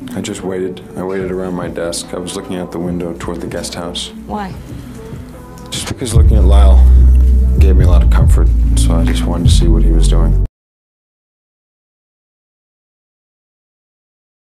I just waited. I waited around my desk. I was looking out the window toward the guest house. Why? Just because looking at Lyle gave me a lot of comfort, so I just wanted to see